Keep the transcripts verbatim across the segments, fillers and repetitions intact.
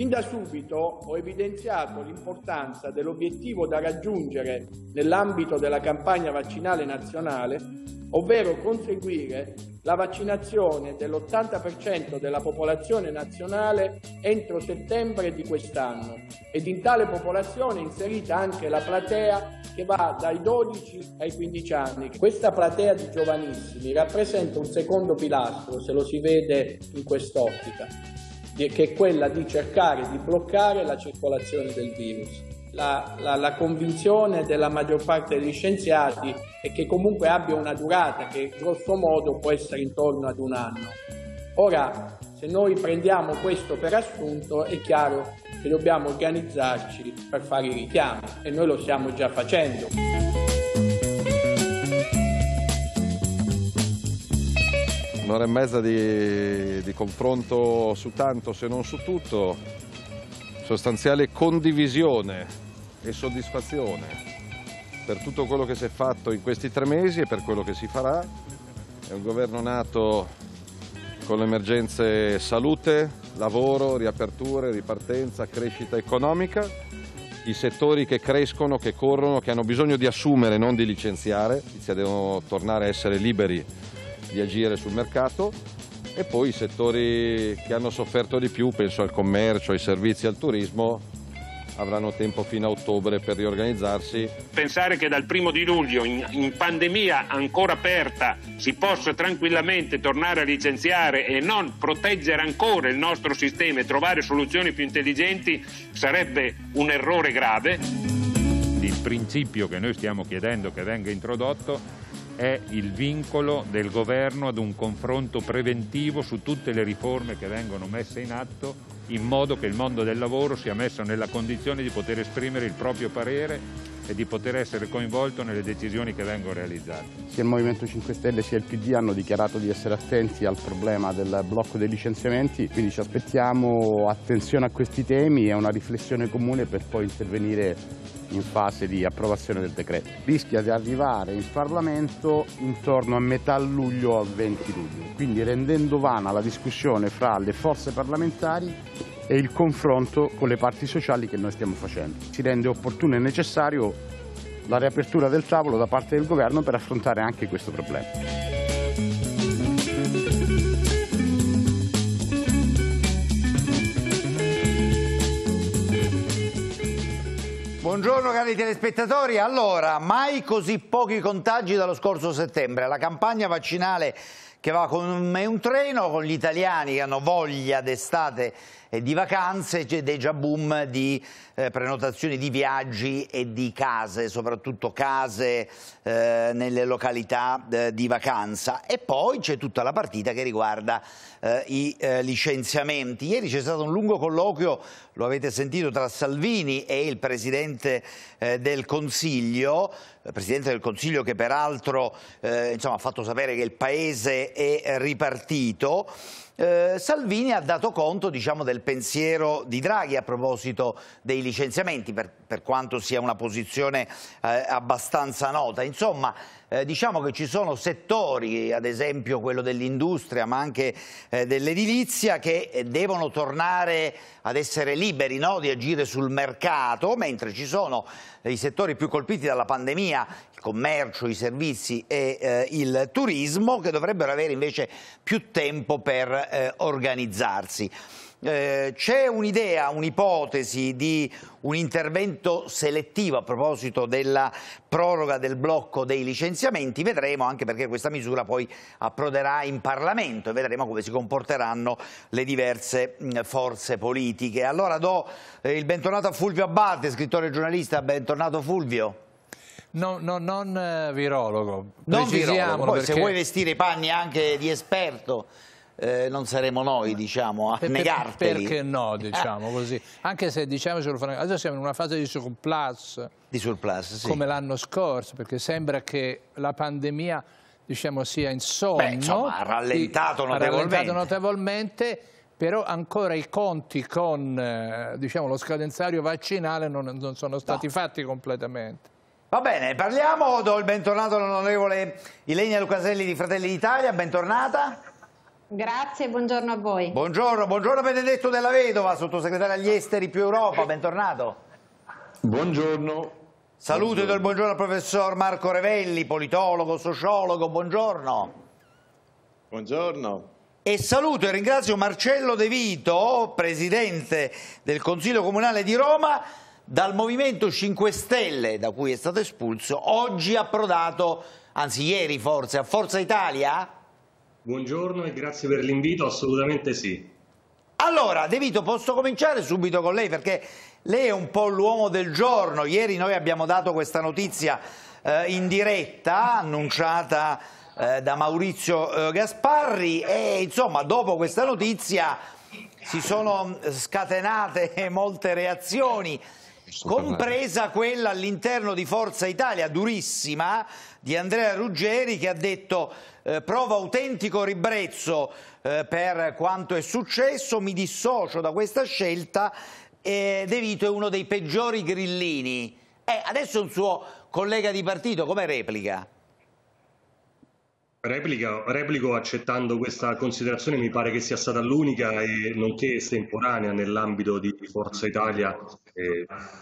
Fin da subito ho evidenziato l'importanza dell'obiettivo da raggiungere nell'ambito della campagna vaccinale nazionale, ovvero conseguire la vaccinazione dell'ottanta per cento della popolazione nazionale entro settembre di quest'anno, ed in tale popolazione inserita anche la platea che va dai dodici ai quindici anni. Questa platea di giovanissimi rappresenta un secondo pilastro, se lo si vede in quest'ottica, che è quella di cercare di bloccare la circolazione del virus. La, la, la convinzione della maggior parte degli scienziati è che comunque abbia una durata che grosso modo può essere intorno ad un anno. Ora, se noi prendiamo questo per assunto, è chiaro che dobbiamo organizzarci per fare i richiami, e noi lo stiamo già facendo. Un'ora e mezza di, di confronto su tanto, se non su tutto, sostanziale condivisione e soddisfazione per tutto quello che si è fatto in questi tre mesi e per quello che si farà. È un governo nato con le emergenze salute, lavoro, riaperture, ripartenza, crescita economica, i settori che crescono, che corrono, che hanno bisogno di assumere, non di licenziare, devono tornare a essere liberi di agire sul mercato, e poi i settori che hanno sofferto di più, penso al commercio, ai servizi, al turismo, avranno tempo fino a ottobre per riorganizzarsi. Pensare che dal primo di luglio, in, in pandemia ancora aperta, si possa tranquillamente tornare a licenziare e non proteggere ancora il nostro sistema e trovare soluzioni più intelligenti sarebbe un errore grave. Il principio che noi stiamo chiedendo che venga introdotto è il vincolo del governo ad un confronto preventivo su tutte le riforme che vengono messe in atto, in modo che il mondo del lavoro sia messo nella condizione di poter esprimere il proprio parere e di poter essere coinvolto nelle decisioni che vengono realizzate. Sia il Movimento cinque Stelle sia il P D hanno dichiarato di essere attenti al problema del blocco dei licenziamenti, quindi ci aspettiamo attenzione a questi temi e una riflessione comune per poi intervenire in fase di approvazione del decreto. Rischia di arrivare in Parlamento intorno a metà luglio o a venti luglio, quindi rendendo vana la discussione fra le forze parlamentari e il confronto con le parti sociali che noi stiamo facendo. Si rende opportuno e necessario la riapertura del tavolo da parte del governo per affrontare anche questo problema. Buongiorno cari telespettatori, allora mai così pochi contagi dallo scorso settembre, la campagna vaccinale che va come un treno, con gli italiani che hanno voglia d'estate e di vacanze, c'è déjà boom di eh, prenotazioni di viaggi e di case, soprattutto case eh, nelle località eh, di vacanza, e poi c'è tutta la partita che riguarda eh, i eh, licenziamenti. Ieri c'è stato un lungo colloquio, lo avete sentito, tra Salvini e il Presidente eh, del Consiglio, il Presidente del Consiglio che peraltro eh, insomma, ha fatto sapere che il Paese è ripartito. Eh, Salvini ha dato conto, diciamo, del pensiero di Draghi a proposito dei licenziamenti, per, per quanto sia una posizione eh, abbastanza nota. Insomma, eh, diciamo che ci sono settori, ad esempio quello dell'industria ma anche eh, dell'edilizia, che eh, devono tornare ad essere liberi, no? Di agire sul mercato, mentre ci sono eh, i settori più colpiti dalla pandemia, il commercio, i servizi e eh, il turismo, che dovrebbero avere invece più tempo per eh, organizzarsi. Eh, c'è un'idea, un'ipotesi di un intervento selettivo a proposito della proroga del blocco dei licenziamenti. Vedremo, anche perché questa misura poi approderà in Parlamento e vedremo come si comporteranno le diverse mh, forze politiche. Allora do eh, il bentornato a Fulvio Abbate, scrittore e giornalista. Bentornato Fulvio. No, no, non eh, virologo. Non virologo, poi perché... se vuoi vestire i panni anche di esperto, Eh, non saremo noi, diciamo, a per, negarteli. Perché no, diciamo così. Anche se, diciamocelo, adesso siamo in una fase di surplus, di surplus sì. come l'anno scorso, perché sembra che la pandemia, diciamo, sia in sonno. Beh, insomma, ha rallentato sì, notevolmente. Ha rallentato notevolmente, però ancora i conti con eh, diciamo, lo scadenzario vaccinale non, non sono stati no. fatti completamente. Va bene, parliamo, do il bentornato all'onorevole Ilenia Lucaselli di Fratelli d'Italia, bentornata. Grazie, buongiorno a voi. Buongiorno, buongiorno Benedetto Della Vedova, sottosegretario agli esteri più Europa, bentornato. Buongiorno. Saluto e do il buongiorno al professor Marco Revelli, politologo, sociologo, buongiorno. Buongiorno. E saluto e ringrazio Marcello De Vito, presidente del Consiglio Comunale di Roma, dal Movimento cinque Stelle, da cui è stato espulso, oggi approdato, anzi ieri forse, a Forza Italia? Buongiorno e grazie per l'invito, assolutamente sì. Allora, De Vito, posso cominciare subito con lei perché lei è un po' l'uomo del giorno. Ieri noi abbiamo dato questa notizia eh, in diretta, annunciata eh, da Maurizio eh, Gasparri e insomma dopo questa notizia si sono scatenate molte reazioni, compresa quella all'interno di Forza Italia, durissima, di Andrea Ruggeri, che ha detto eh, provo autentico ribrezzo eh, per quanto è successo, mi dissocio da questa scelta e De Vito è uno dei peggiori grillini. Eh, adesso un suo collega di partito come replica? Replica, replico accettando questa considerazione, mi pare che sia stata l'unica e nonché estemporanea nell'ambito di Forza Italia, eh,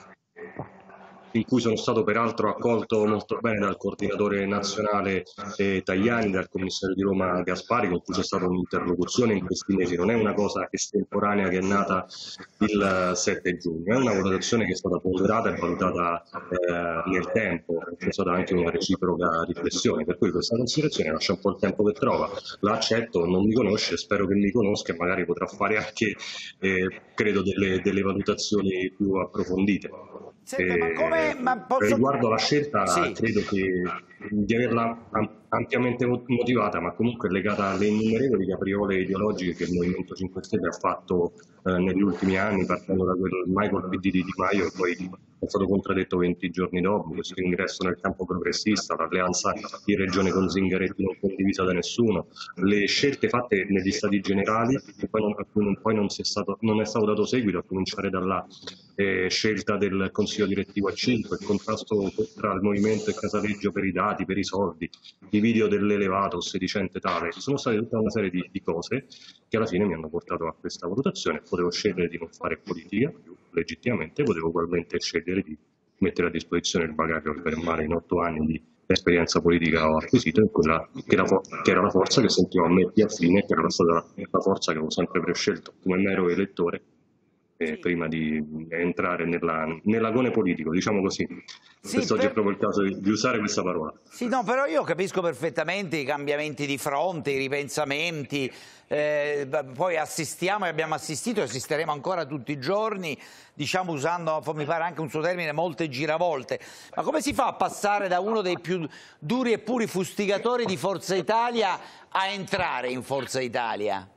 in cui sono stato peraltro accolto molto bene dal coordinatore nazionale eh, Tajani, dal commissario di Roma Gasparri, con cui c'è stata un'interlocuzione in questi mesi. Non è una cosa estemporanea che è nata il sette giugno, è una valutazione che è stata ponderata e valutata eh, nel tempo, c'è stata anche una reciproca riflessione, per cui questa considerazione lascia un po' il tempo che trova, la accetto, non mi conosce, spero che mi conosca e magari potrà fare anche, eh, credo, delle, delle valutazioni più approfondite. Senta, ma come, ma posso... Riguardo alla scelta, sì. credo che di averla ampiamente motivata, ma comunque legata alle innumerevoli capriole ideologiche che il Movimento cinque Stelle ha fatto eh, negli ultimi anni, partendo da quello mai col P D di Di Maio e poi è stato contraddetto venti giorni dopo, questo ingresso nel campo progressista, l'alleanza di Regione con Zingaretti non condivisa da nessuno, le scelte fatte negli Stati Generali, che poi non, a cui non, poi non, si è stato, non è stato dato seguito, a cominciare dalla eh, scelta del Consiglio direttivo a cinque, il contrasto tra il Movimento e Casaleggio per i dati, per i soldi, i video dell'elevato sedicente tale, sono state tutta una serie di, di cose che alla fine mi hanno portato a questa valutazione. Potevo scegliere di non fare politica più legittimamente, potevo ugualmente scegliere di mettere a disposizione il bagaglio per male in otto anni di esperienza politica ho acquisito, in quella che era, che era la forza che sentivo a me più affine, che era stata la, la forza che avevo sempre prescelto come mero elettore eh, prima di entrare nella, nell'agone politico, diciamo così. Sì, Quest'oggi per... è proprio il caso di, di usare questa parola. Sì, no, però io capisco perfettamente i cambiamenti di fronte, i ripensamenti, eh, poi assistiamo e abbiamo assistito e assisteremo ancora tutti i giorni, diciamo usando, mi pare anche un suo termine, molte giravolte. Ma come si fa a passare da uno dei più duri e puri fustigatori di Forza Italia a entrare in Forza Italia?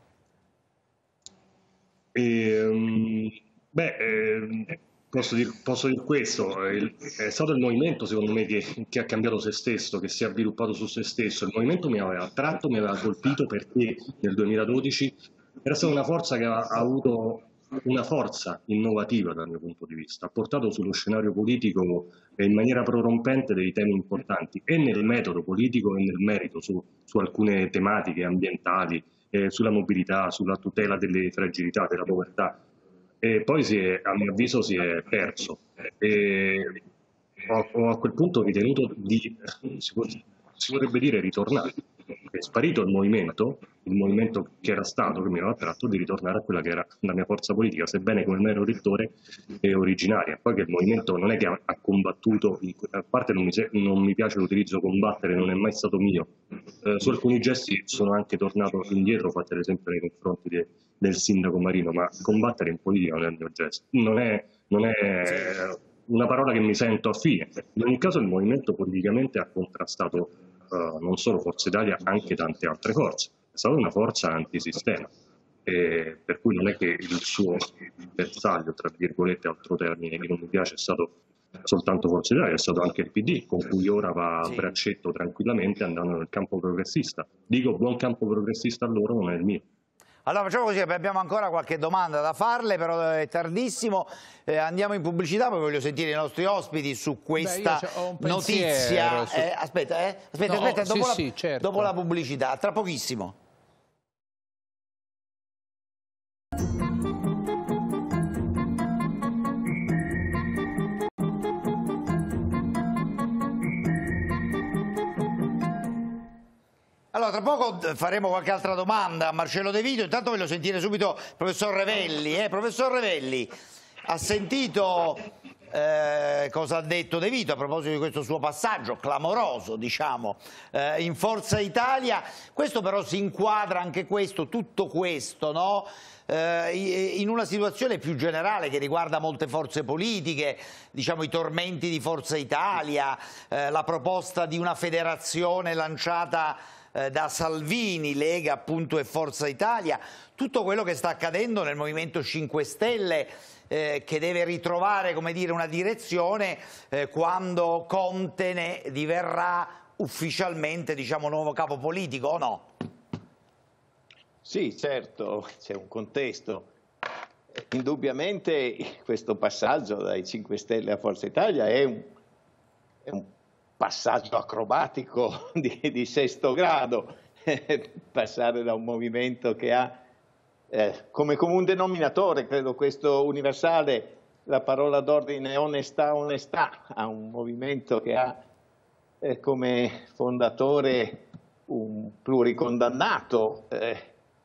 E, um, beh, eh, posso dire, posso dire questo, il, è stato il movimento secondo me che, che ha cambiato se stesso, che si è avviluppato su se stesso. Il movimento mi aveva attratto, mi aveva colpito perché nel duemiladodici era stata una forza che ha, ha avuto una forza innovativa dal mio punto di vista, ha portato sullo scenario politico in maniera prorompente dei temi importanti e nel metodo politico e nel merito su, su alcune tematiche ambientali, eh, sulla mobilità, sulla tutela delle fragilità, della povertà. E poi si è, a mio avviso si è perso e ho, ho a quel punto ritenuto di, si, può, si potrebbe dire, ritornare. È sparito il movimento, il movimento che era stato, che mi aveva attratto, di ritornare a quella che era la mia forza politica, sebbene come mero elettore e originaria. Poi che il movimento non è che ha, ha combattuto, a parte non mi, non mi piace l'utilizzo combattere, non è mai stato mio. Eh, su alcuni gesti sono anche tornato indietro, fate ad esempio nei confronti de, del sindaco Marino, ma combattere in politica non è il mio gesto, non è, non è una parola che mi sento affine. In ogni caso il movimento politicamente ha contrastato uh, non solo Forza Italia, anche tante altre forze. È stata una forza antisistema, e per cui non è che il suo bersaglio, tra virgolette, altro termine che non mi piace, è stato soltanto Forza Italia, è stato anche il P D, con cui ora va a braccetto tranquillamente andando nel campo progressista. Dico buon campo progressista a loro, non è il mio. Allora facciamo così, abbiamo ancora qualche domanda da farle, però è tardissimo, eh, andiamo in pubblicità, poi voglio sentire i nostri ospiti su questa Beh, notizia. Su... Eh, aspetta, eh? aspetta, no, aspetta, dopo, sì, la, sì, certo. dopo la pubblicità, tra pochissimo. Allora, tra poco faremo qualche altra domanda a Marcello De Vito, intanto voglio sentire subito il professor Revelli. Eh? Professor Revelli, ha sentito eh, cosa ha detto De Vito a proposito di questo suo passaggio clamoroso, diciamo, eh, in Forza Italia? Questo però si inquadra, anche questo, tutto questo, no? in una situazione più generale che riguarda molte forze politiche, diciamo i tormenti di Forza Italia, eh, la proposta di una federazione lanciata eh, da Salvini, Lega appunto e Forza Italia, tutto quello che sta accadendo nel Movimento cinque Stelle, eh, che deve ritrovare, come dire, una direzione eh, quando Conte ne diverrà ufficialmente, diciamo, nuovo capo politico, o no? Sì, certo, c'è un contesto. Indubbiamente questo passaggio dai cinque Stelle a Forza Italia è un, è un passaggio acrobatico di, di sesto grado, passare da un movimento che ha eh, come comune denominatore, credo questo universale, la parola d'ordine onestà, onestà, a un movimento che ha eh, come fondatore un pluricondannato, eh,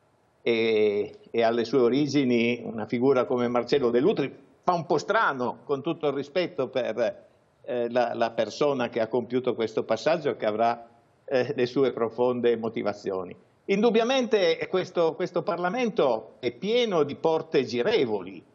E, e alle sue origini una figura come Marcello Dell'Utri. Fa un po' strano, con tutto il rispetto per eh, la, la persona che ha compiuto questo passaggio e che avrà eh, le sue profonde motivazioni. Indubbiamente questo, questo Parlamento è pieno di porte girevoli,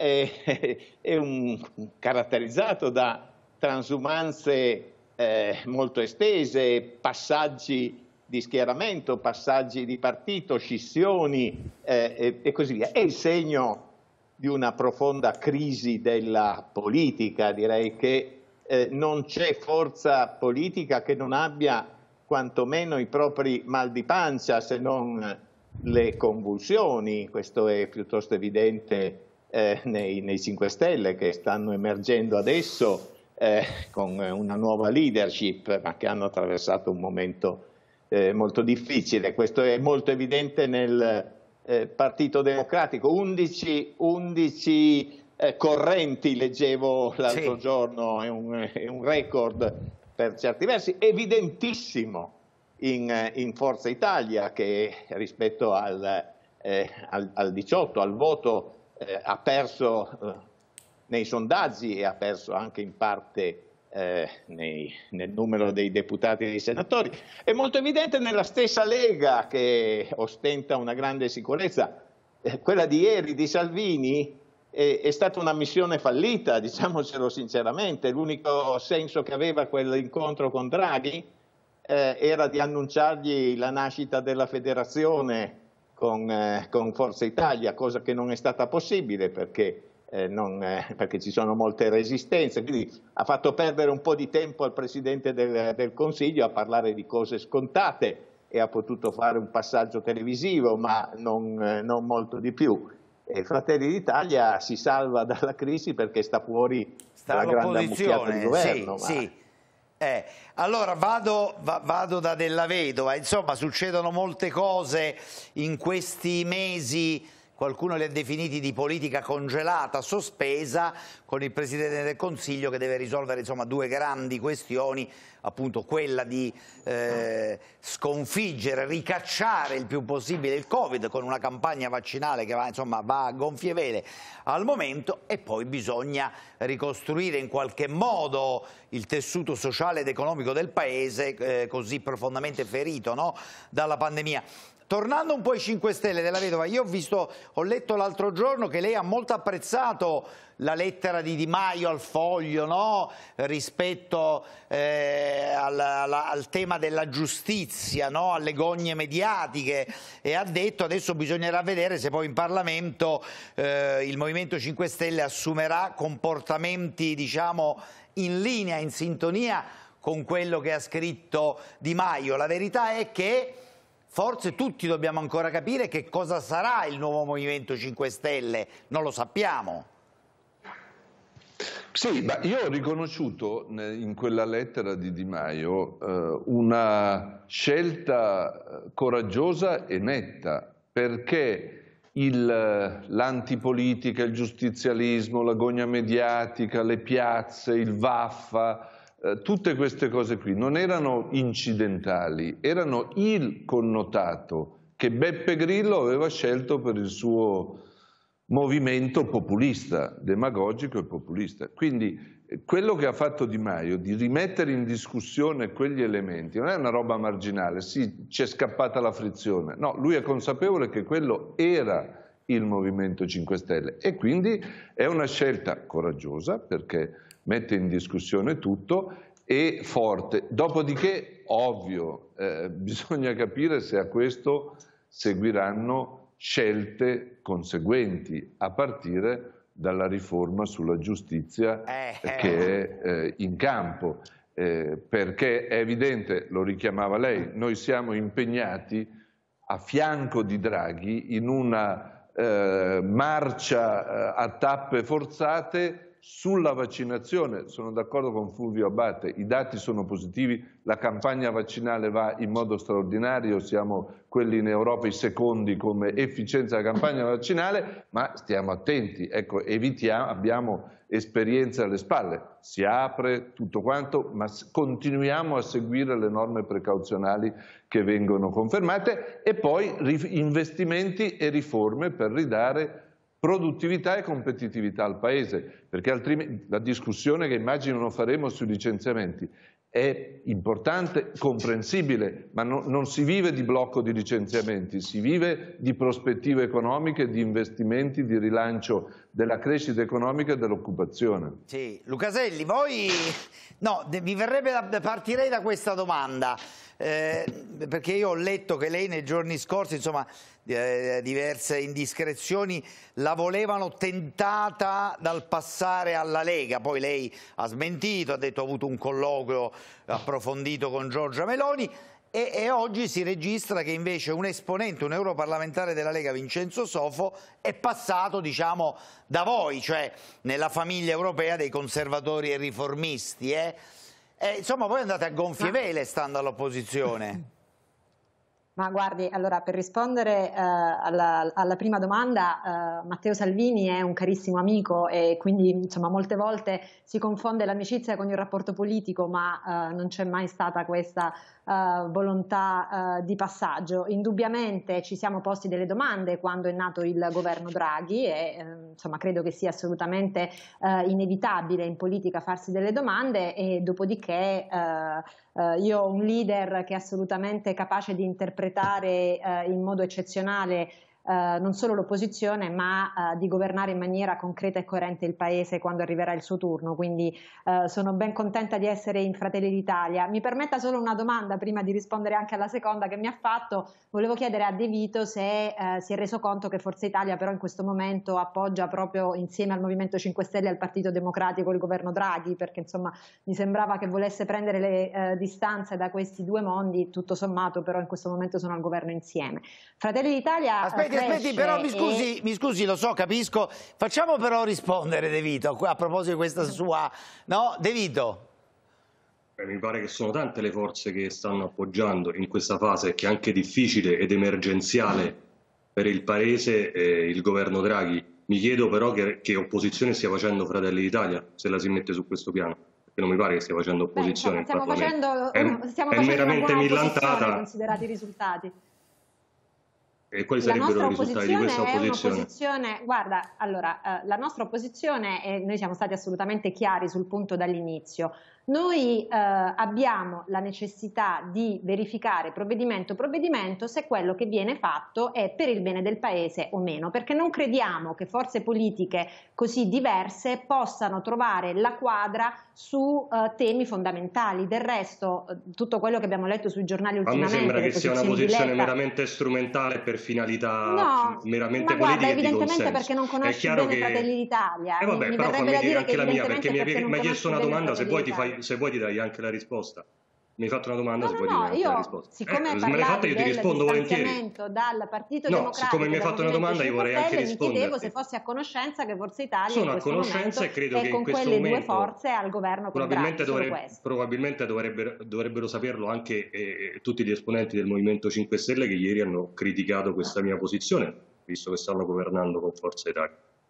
è, è un, caratterizzato da transumanze eh, molto estese, passaggi di schieramento, passaggi di partito, scissioni eh, e, e così via. È il segno di una profonda crisi della politica. Direi che eh, non c'è forza politica che non abbia quantomeno i propri mal di pancia, se non le convulsioni. Questo è piuttosto evidente eh, nei, nei cinque Stelle, che stanno emergendo adesso eh, con una nuova leadership, ma che hanno attraversato un momento Eh, molto difficile. Questo è molto evidente nel eh, Partito Democratico. undici, undici eh, correnti, leggevo l'altro sì. giorno, è un, è un record per certi versi, evidentissimo in, in Forza Italia, che rispetto al, eh, al, al diciotto, al voto, eh, ha perso eh, nei sondaggi e ha perso anche in parte Eh, nei, nel numero dei deputati e dei senatori. È molto evidente nella stessa Lega, che ostenta una grande sicurezza. Eh, quella di ieri di Salvini è, è stata una missione fallita, diciamocelo sinceramente. L'unico senso che aveva quell'incontro con Draghi eh, era di annunciargli la nascita della federazione con, eh, con Forza Italia, cosa che non è stata possibile perché Eh, non, eh, perché ci sono molte resistenze, quindi ha fatto perdere un po' di tempo al Presidente del, del Consiglio a parlare di cose scontate e ha potuto fare un passaggio televisivo, ma non, eh, non molto di più. E Fratelli d'Italia si salva dalla crisi perché sta fuori sta dalla grande ammucchiata di governo. Sì, ma... sì. Eh, allora vado, va, vado da Della Vedova, insomma succedono molte cose in questi mesi. Qualcuno li ha definiti di politica congelata, sospesa, con il Presidente del Consiglio che deve risolvere insomma, due grandi questioni, appunto quella di eh, sconfiggere, ricacciare il più possibile il Covid con una campagna vaccinale che va, insomma, va a gonfie vele al momento, e poi bisogna ricostruire in qualche modo il tessuto sociale ed economico del Paese eh, così profondamente ferito, no? dalla pandemia. Tornando un po' ai cinque Stelle, Della Vedova, io ho visto, ho letto l'altro giorno che lei ha molto apprezzato la lettera di Di Maio al Foglio, no? rispetto eh, al, alla, al tema della giustizia, no? alle gogne mediatiche, e ha detto adesso bisognerà vedere se poi in Parlamento eh, il Movimento cinque Stelle assumerà comportamenti, diciamo, in linea, in sintonia con quello che ha scritto Di Maio. La verità è che forse tutti dobbiamo ancora capire che cosa sarà il nuovo Movimento cinque Stelle, non lo sappiamo. Sì, ma io ho riconosciuto in quella lettera di Di Maio eh, una scelta coraggiosa e netta, perché l'antipolitica, il giustizialismo, la gogna mediatica, le piazze, il vaffa, eh, tutte queste cose qui non erano incidentali, erano il connotato che Beppe Grillo aveva scelto per il suo movimento populista, demagogico e populista. Quindi quello che ha fatto Di Maio di rimettere in discussione quegli elementi non è una roba marginale, sì, c'è scappata la frizione, no, lui è consapevole che quello era il Movimento cinque Stelle e quindi è una scelta coraggiosa perché mette in discussione tutto e forte. Dopodiché, ovvio, eh, bisogna capire se a questo seguiranno scelte conseguenti, a partire dalla riforma sulla giustizia eh, che è eh, in campo, eh, perché è evidente, lo richiamava lei, noi siamo impegnati a fianco di Draghi in una eh, marcia eh, a tappe forzate sulla vaccinazione. Sono d'accordo con Fulvio Abbate, i dati sono positivi, la campagna vaccinale va in modo straordinario, siamo quelli in Europa i secondi come efficienza della campagna vaccinale, ma stiamo attenti, ecco, evitiamo, abbiamo esperienze alle spalle, si apre tutto quanto, ma continuiamo a seguire le norme precauzionali che vengono confermate e poi investimenti e riforme per ridare produttività e competitività al Paese, perché altrimenti la discussione che immagino non faremo sui licenziamenti è importante, comprensibile, ma no, non si vive di blocco di licenziamenti, si vive di prospettive economiche, di investimenti, di rilancio della crescita economica e dell'occupazione. Sì, Lucaselli, voi... No, mi verrebbe da... partirei da questa domanda. Eh, perché io ho letto che lei nei giorni scorsi, insomma, eh, diverse indiscrezioni la volevano tentata dal passare alla Lega, poi lei ha smentito, ha detto ha avuto un colloquio approfondito con Giorgia Meloni e, e oggi si registra che invece un esponente, un europarlamentare della Lega, Vincenzo Sofo, è passato, diciamo, da voi, cioè nella famiglia europea dei conservatori e riformisti, eh? Eh, insomma, voi andate a gonfie vele stando all'opposizione. Ma guardi, allora per rispondere eh, alla, alla prima domanda, eh, Matteo Salvini è un carissimo amico e quindi insomma molte volte si confonde l'amicizia con il rapporto politico, ma eh, non c'è mai stata questa eh, volontà eh, di passaggio. Indubbiamente ci siamo posti delle domande quando è nato il governo Draghi e eh, insomma credo che sia assolutamente eh, inevitabile in politica farsi delle domande e dopodiché eh, Uh, io ho un leader che è assolutamente capace di interpretare uh, in modo eccezionale uh, non solo l'opposizione ma uh, di governare in maniera concreta e coerente il Paese quando arriverà il suo turno, quindi uh, sono ben contenta di essere in Fratelli d'Italia. Mi permetta solo una domanda prima di rispondere anche alla seconda che mi ha fatto. Volevo chiedere a De Vito se uh, si è reso conto che Forza Italia però in questo momento appoggia proprio insieme al Movimento cinque Stelle e al Partito Democratico il governo Draghi, perché insomma mi sembrava che volesse prendere le uh, distanze da questi due mondi, tutto sommato però in questo momento sono al governo insieme. Fratelli d'Italia aspetti, aspetti, però mi scusi, e... mi scusi, lo so, capisco, facciamo però rispondere De Vito a proposito di questa sua, no? De Vito. Beh, mi pare che sono tante le forze che stanno appoggiando in questa fase che è anche difficile ed emergenziale per il Paese eh, il governo Draghi. Mi chiedo però che, che opposizione stia facendo Fratelli d'Italia se la si mette su questo piano, perché non mi pare che stia facendo opposizione. Beh, insomma, stiamo facendo, è, stiamo è facendo meramente una buona millantata. Considerati i risultati. E quali La sarebbero nostra i risultati di questa opposizione è opposizione? un'opposizione, guarda, allora, eh, la nostra opposizione, e noi siamo stati assolutamente chiari sul punto dall'inizio, noi eh, abbiamo la necessità di verificare provvedimento provvedimento se quello che viene fatto è per il bene del Paese o meno, perché non crediamo che forze politiche così diverse possano trovare la quadra su eh, temi fondamentali. Del resto, tutto quello che abbiamo letto sui giornali ultimamente... A me sembra che sia una posizione Letta, meramente strumentale per finalità no, meramente ma guarda, politiche e di evidentemente consenso. perché non conosci bene che... Fratelli d'Italia. Eh vabbè, mi, però mi fammi verrebbe dire da anche dire la mia, perché mi hai chiesto una domanda, se vuoi, ti fai, se vuoi ti dai anche la risposta. Mi hai fatto una domanda, no, se no, vuoi no, dire anche io, la risposta. Siccome Eh, se me l'hai fatta io ti rispondo volentieri. Dal Partito no, Democratico, siccome mi hai fatto una domanda io vorrei anche rispondere. Mi chiedevo se fossi a conoscenza che Forza Italia sono in questo a conoscenza e credo che con in questo quelle momento due forze al governo con probabilmente, Draghi, dovrebbe, probabilmente dovrebbero, dovrebbero saperlo anche eh, tutti gli esponenti del Movimento cinque Stelle che ieri hanno criticato questa mia posizione, visto che stanno governando con Forza Italia.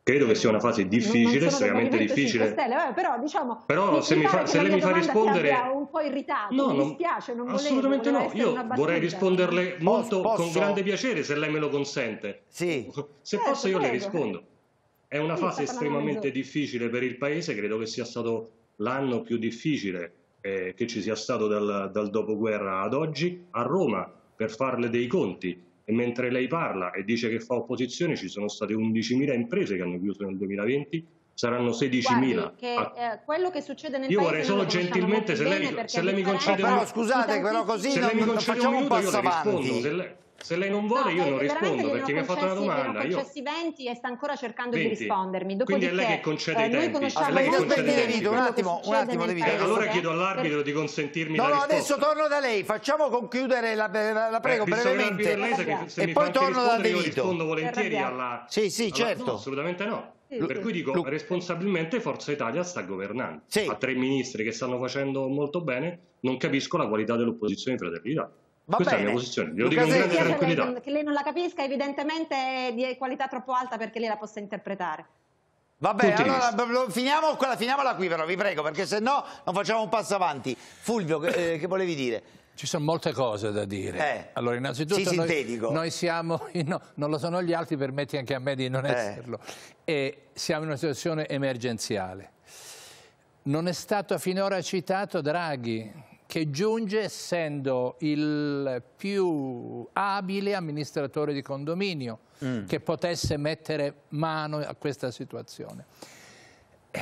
Credo che sia una fase difficile, estremamente difficile. Stelle, però diciamo, però se, mi fa, se lei mi fa rispondere... un po' irritato, no, mi non... dispiace, non assolutamente volevo, no, io vorrei risponderle molto posso? con grande piacere se lei me lo consente. Sì. Se certo, posso io prego. le rispondo. È una sì, fase estremamente difficile per il Paese, credo che sia stato l'anno più difficile eh, che ci sia stato dal, dal dopoguerra ad oggi. A Roma, per farle dei conti, e mentre lei parla e dice che fa opposizione, ci sono state undicimila imprese che hanno chiuso nel duemilaventi, saranno sedicimila. Che, eh, quello che succede nel io paese vorrei solo gentilmente, se lei, se lei mi concede no, però scusate, però così se non, lei mi concede un minuto io le rispondo. Se lei, se lei non vuole, no, io non rispondo perché mi ha fatto una domanda. Io ho concessi venti e sta ancora cercando venti. di rispondermi. Quindi è lei che concede eh, i tempi. noi conosciamo Lei che concede i tempi. un attimo, un attimo, David. Eh, allora chiedo all'arbitro di consentirmi no, la no, risposta. adesso torno da lei, facciamo concludere la, la, la prego eh, brevemente lei, se, se e mi poi fa torno da Io Devito. rispondo volentieri alla... Sì, sì, alla... certo. No, assolutamente no. Sì, per sì. cui dico, Lu... responsabilmente Forza Italia sta governando. Sì. Ha tre ministri che stanno facendo molto bene, non capisco la qualità dell'opposizione di Fratelli d'Italia. Va Questa bene. è la mia posizione, glielo dico con grande tranquillità. Che lei non la capisca, evidentemente è di qualità troppo alta perché lei la possa interpretare. Va bene, allora finiamo, finiamola qui però, vi prego, perché se no non facciamo un passo avanti. Fulvio, eh, che volevi dire? Ci sono molte cose da dire. Eh, allora, innanzitutto sì, noi, noi siamo, no, non lo sono gli altri, permetti anche a me di non eh. esserlo, e siamo in una situazione emergenziale. Non è stato finora citato Draghi, che giunge essendo il più abile amministratore di condominio mm. che potesse mettere mano a questa situazione. Eh,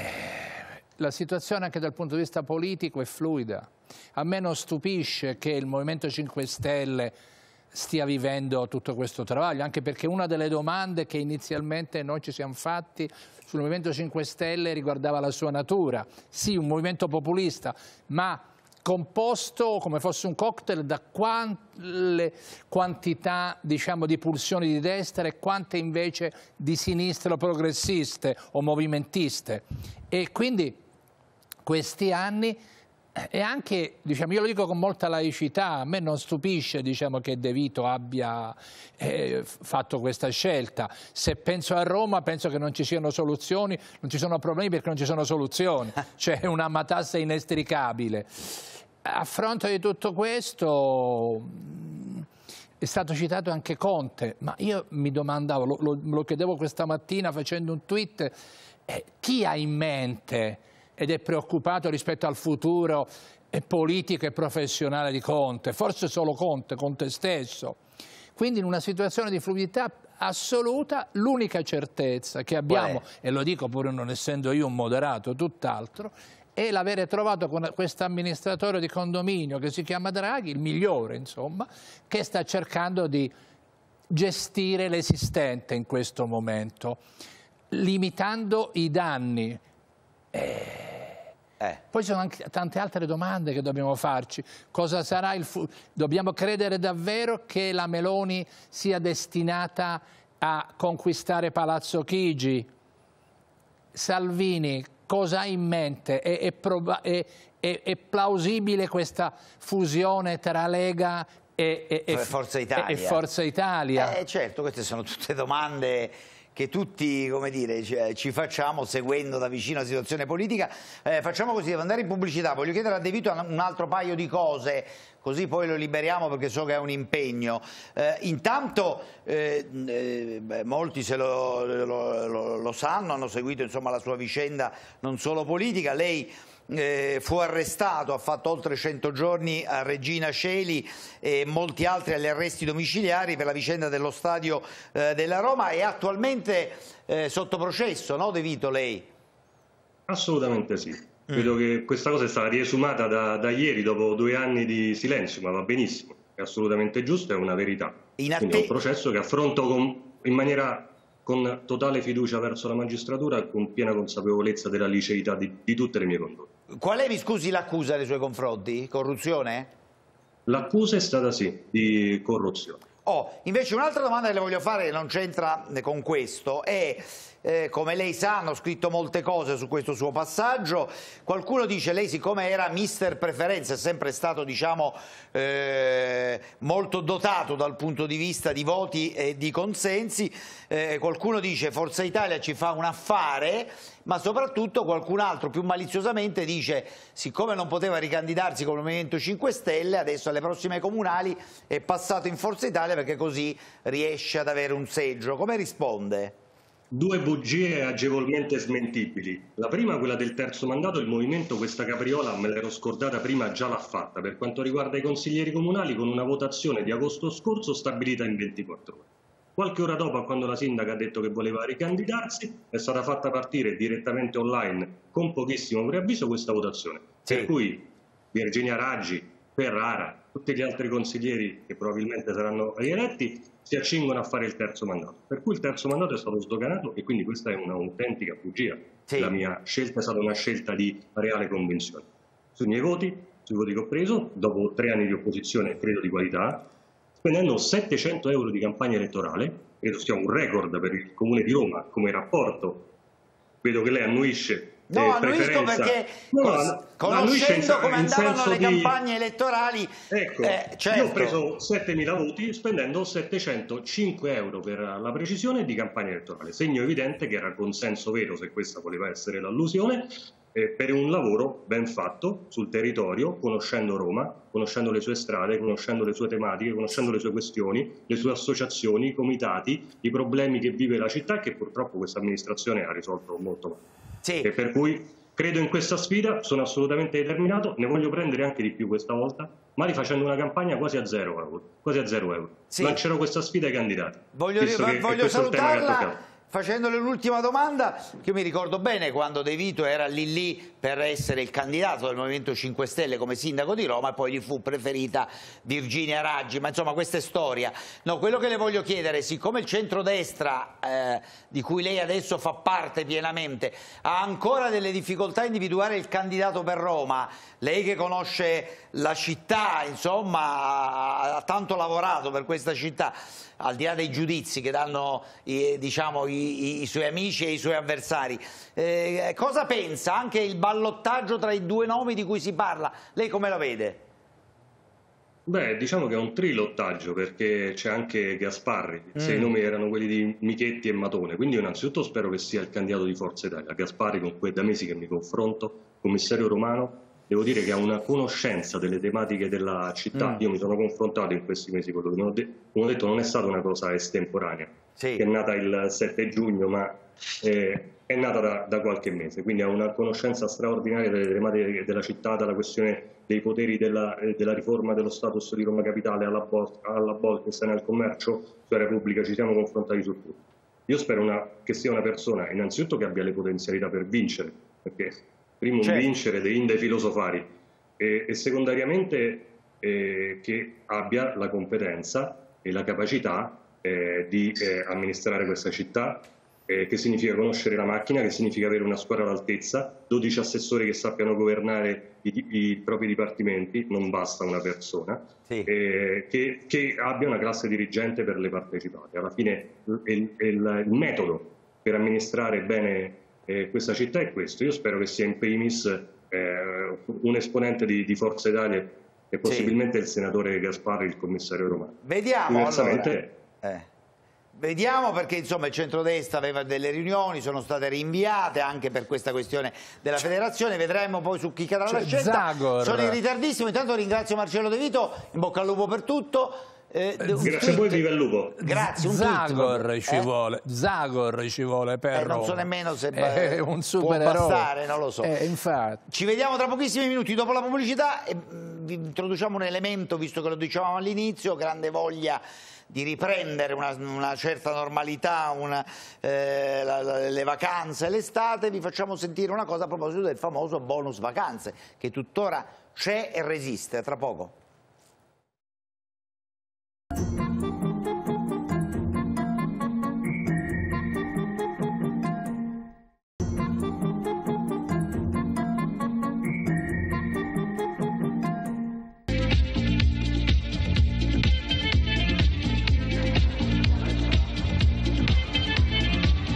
la situazione anche dal punto di vista politico è fluida. A me non stupisce che il Movimento cinque Stelle stia vivendo tutto questo travaglio, anche perché una delle domande che inizialmente noi ci siamo fatti sul Movimento cinque Stelle riguardava la sua natura. Sì, un movimento populista, ma composto come fosse un cocktail da quante quantità, diciamo, di pulsioni di destra e quante invece di sinistra o progressiste o movimentiste. E quindi questi anni, e anche, diciamo, io lo dico con molta laicità, a me non stupisce, diciamo, che De Vito abbia eh, fatto questa scelta. Se penso a Roma penso che non ci siano soluzioni, non ci sono problemi perché non ci sono soluzioni, c'è una matassa inestricabile. A fronte di tutto questo è stato citato anche Conte, ma io mi domandavo, lo, lo, lo chiedevo questa mattina facendo un tweet, eh, chi ha in mente ed è preoccupato rispetto al futuro eh, politico e professionale di Conte? Forse solo Conte, Conte stesso. Quindi in una situazione di fluidità assoluta l'unica certezza che abbiamo, e lo dico pure non essendo io un moderato, tutt'altro, è l'avere trovato questo amministratore di condominio che si chiama Draghi, il migliore insomma, che sta cercando di gestire l'esistente in questo momento, limitando i danni. Eh, eh. Poi ci sono anche tante altre domande che dobbiamo farci. Cosa sarà il fu- Dobbiamo credere davvero che la Meloni sia destinata a conquistare Palazzo Chigi? Salvini cosa ha in mente? È, è, è, è, è plausibile questa fusione tra Lega e, e, e, Forza Italia? E, e Forza Italia? Eh, certo, queste sono tutte domande che tutti, come dire, ci, ci facciamo seguendo da vicino la situazione politica. Eh, facciamo così, devo andare in pubblicità, voglio chiedere a De Vito un altro paio di cose, così poi lo liberiamo perché so che è un impegno. Eh, intanto eh, eh, beh, molti se lo, lo, lo, lo sanno, hanno seguito insomma la sua vicenda non solo politica. Lei Eh, fu arrestato, ha fatto oltre cento giorni a Regina Coeli e molti altri agli arresti domiciliari per la vicenda dello stadio eh, della Roma. È attualmente eh, sotto processo, no De Vito, lei? Assolutamente sì. Mm. Vedo che questa cosa è stata riesumata da, da ieri dopo due anni di silenzio, ma va benissimo, è assolutamente giusto, è una verità. In Quindi è un processo che affronto con, in maniera con totale fiducia verso la magistratura e con piena consapevolezza della liceità di, di tutte le mie condotte. Qual è, mi scusi, l'accusa nei suoi confronti? Corruzione? L'accusa è stata sì, di corruzione. Oh, invece un'altra domanda che le voglio fare, che non c'entra con questo, è... Eh, come lei sa, hanno scritto molte cose su questo suo passaggio. Qualcuno dice, lei siccome era mister preferenza, è sempre stato, diciamo, eh, molto dotato dal punto di vista di voti e di consensi, eh, qualcuno dice Forza Italia ci fa un affare, ma soprattutto qualcun altro più maliziosamente dice, siccome non poteva ricandidarsi con il Movimento cinque Stelle, adesso alle prossime comunali è passato in Forza Italia perché così riesce ad avere un seggio. Come risponde? Due bugie agevolmente smentibili. La prima, quella del terzo mandato, il Movimento questa capriola, me l'ero scordata prima, già l'ha fatta per quanto riguarda i consiglieri comunali con una votazione di agosto scorso stabilita in ventiquattro ore. Qualche ora dopo, quando la sindaca ha detto che voleva ricandidarsi, è stata fatta partire direttamente online con pochissimo preavviso questa votazione. Sì. Per cui Virginia Raggi, Ferrara, tutti gli altri consiglieri che probabilmente saranno rieletti si accingono a fare il terzo mandato, per cui il terzo mandato è stato sdoganato e quindi questa è un'autentica bugia. Sì. La mia scelta è stata una scelta di reale convinzione. Sui miei voti, sui voti che ho preso, dopo tre anni di opposizione, credo di qualità, spendendo settecento euro di campagna elettorale, credo sia un record per il Comune di Roma come rapporto, vedo che lei annuisce. No, annuisco perché no, no, conoscendo come andavano le di... campagne elettorali, ecco, eh, certo. Io ho preso settemila voti spendendo settecentocinque euro per la precisione di campagna elettorale, segno evidente che era consenso vero, se questa voleva essere l'allusione, eh, per un lavoro ben fatto sul territorio, conoscendo Roma, conoscendo le sue strade, conoscendo le sue tematiche, conoscendo le sue questioni, le sue associazioni, i comitati, i problemi che vive la città, che purtroppo questa amministrazione ha risolto molto male. Sì. E per cui credo in questa sfida, sono assolutamente determinato, ne voglio prendere anche di più questa volta, ma rifacendo una campagna quasi a zero euro. Quasi a zero euro. Sì. Lancerò questa sfida ai candidati. Voglio, che, voglio salutarla facendole l'ultima domanda, che io mi ricordo bene quando De Vito era lì lì per essere il candidato del Movimento cinque Stelle come sindaco di Roma e poi gli fu preferita Virginia Raggi, ma insomma questa è storia. No, quello che le voglio chiedere, siccome il centrodestra eh, di cui lei adesso fa parte pienamente ha ancora delle difficoltà a individuare il candidato per Roma, lei che conosce la città, insomma ha tanto lavorato per questa città, al di là dei giudizi che danno i, diciamo, i, i, i suoi amici e i suoi avversari, eh, cosa pensa anche il ballottaggio tra i due nomi di cui si parla? Lei come lo vede? Beh, diciamo che è un trilottaggio perché c'è anche Gasparri, mm. se i nomi erano quelli di Michetti e Matone, quindi io innanzitutto spero che sia il candidato di Forza Italia. Gasparri, con cui è da mesi che mi confronto, commissario romano, devo dire che ha una conoscenza delle tematiche della città. Mm. Io mi sono confrontato in questi mesi con lui, come ho, de come ho detto non è stata una cosa estemporanea, sì. che è nata il sette giugno, ma eh, è nata da, da qualche mese, quindi ha una conoscenza straordinaria delle tematiche della città, dalla questione dei poteri della, eh, della riforma dello status di Roma Capitale alla, alla Bolkestein al commercio, sulla Repubblica, ci siamo confrontati su tutto. Io spero una, che sia una persona innanzitutto che abbia le potenzialità per vincere, perché primo certo. vincere dei inde filosofari e, e secondariamente eh, che abbia la competenza e la capacità eh, di eh, amministrare questa città, eh, che significa conoscere la macchina, che significa avere una squadra all'altezza, dodici assessori che sappiano governare i, i propri dipartimenti, non basta una persona, sì. eh, che, che abbia una classe dirigente per le partecipate. Alla fine il, il, il metodo per amministrare bene Eh, questa città è questo. Io spero che sia in primis eh, un esponente di, di Forza Italia e possibilmente sì. il senatore Gasparri, il commissario romano. Vediamo Diversamente... allora. Eh. Vediamo, perché insomma il centrodestra aveva delle riunioni, sono state rinviate anche per questa questione della federazione, vedremo poi su chi cadrà la scelta. Zagor. Sono in ritardissimo, intanto ringrazio Marcello De Vito, in bocca al lupo per tutto. Eh, Grazie a voi, viva il lupo. Grazie, un Zagor tweet, ci eh? vuole, Zagor ci vuole per eh, Roma. Non so nemmeno se è un super può passare, non lo so. Eh, infatti. Ci vediamo tra pochissimi minuti dopo la pubblicità e vi introduciamo un elemento, visto che lo dicevamo all'inizio, grande voglia di riprendere una, una certa normalità, una, eh, la, la, le vacanze, l'estate. Vi facciamo sentire una cosa a proposito del famoso bonus vacanze, che tuttora c'è e resiste. Tra poco.